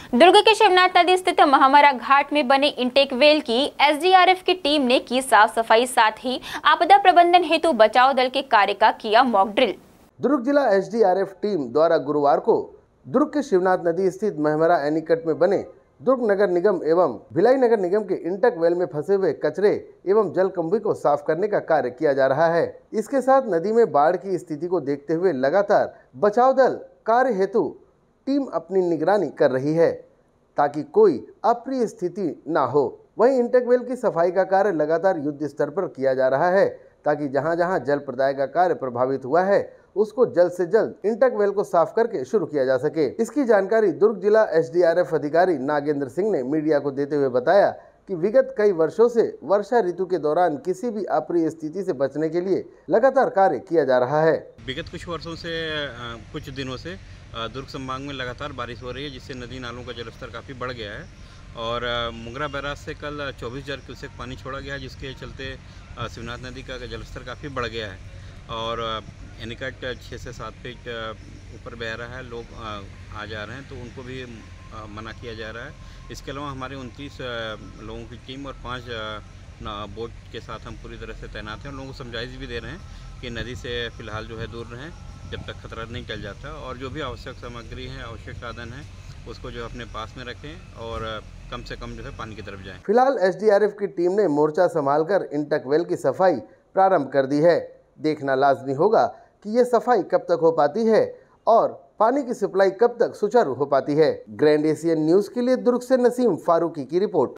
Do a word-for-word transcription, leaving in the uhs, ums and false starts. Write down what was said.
दुर्ग के शिवनाथ नदी स्थित महामरा घाट में बने इंटेक वेल की एसडीआरएफ की टीम ने की साफ सफाई, साथ ही आपदा प्रबंधन हेतु बचाव दल के कार्य का किया मॉक ड्रिल। दुर्ग जिला एसडीआरएफ टीम द्वारा गुरुवार को दुर्ग के शिवनाथ नदी स्थित महमरा एनीकट में बने दुर्ग नगर निगम एवं भिलाई नगर निगम के इंटेक वेल में फंसे हुए कचरे एवं जलकुंभी को साफ करने का कार्य किया जा रहा है। इसके साथ नदी में बाढ़ की स्थिति को देखते हुए लगातार बचाव दल कार्य हेतु टीम अपनी निगरानी कर रही है ताकि कोई अप्रिय स्थिति ना हो। वहीं इंटेक वेल की सफाई का कार्य लगातार युद्ध स्तर पर किया जा रहा है ताकि जहां जहां जल प्रदाय का कार्य प्रभावित हुआ है उसको जल्द से जल्द इंटेक वेल को साफ करके शुरू किया जा सके। इसकी जानकारी दुर्ग जिला एसडीआरएफ अधिकारी नागेंद्र सिंह ने मीडिया को देते हुए बताया कि विगत कई वर्षों से वर्षा ऋतु के दौरान किसी भी अप्रिय स्थिति से बचने के लिए लगातार कार्य किया जा रहा है। विगत कुछ वर्षों से कुछ दिनों से दुर्ग संभाग में लगातार बारिश हो रही है, जिससे नदी नालों का जलस्तर काफ़ी बढ़ गया है और मुंगरा बैराज से कल चौबीस हज़ार क्यूसेक पानी छोड़ा गया है, जिसके चलते शिवनाथ नदी का जलस्तर काफ़ी बढ़ गया है और एनीकट छः से सात फीट ऊपर बह रहा है। लोग आ जा रहे हैं तो उनको भी मना किया जा रहा है। इसके अलावा हमारे उनतीस लोगों की टीम और पाँच बोट के साथ हम पूरी तरह से तैनात हैं। लोगों को समझाइश भी दे रहे हैं कि नदी से फ़िलहाल जो है दूर रहें जब तक खतरा नहीं टल जाता, और जो भी आवश्यक सामग्री है, आवश्यक साधन है, उसको जो अपने पास में रखें और कम से कम जो है पानी की तरफ जाएं। फिलहाल एसडीआरएफ की टीम ने मोर्चा संभालकर इंटेक वेल की सफाई प्रारंभ कर दी है। देखना लाजमी होगा कि ये सफाई कब तक हो पाती है और पानी की सप्लाई कब तक सुचारू हो पाती है। ग्रैंड एशियन न्यूज के लिए दुर्ग से नसीम फारूकी की रिपोर्ट।